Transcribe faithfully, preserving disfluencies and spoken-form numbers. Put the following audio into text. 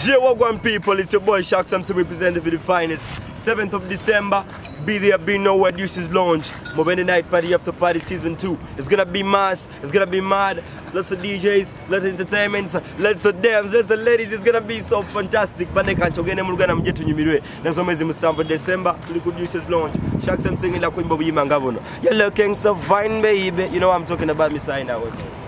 J Wagwan people, it's your boy SHAXX. I'm still representing for the finest. seventh of December, be there, be nowhere, Deuces launch. Mubende night party after party season two. It's gonna be mass, it's gonna be mad. Lots of D Js, lots of entertainments, lots of dams, lots of ladies. It's gonna be so fantastic. But they can't get them gonna get to you. Next one is for December, look at Deuces launch. SHAXX, I'm singing that Queen Bobby Mangavono. You're looking so fine, baby. You know what I'm talking about, me sign out.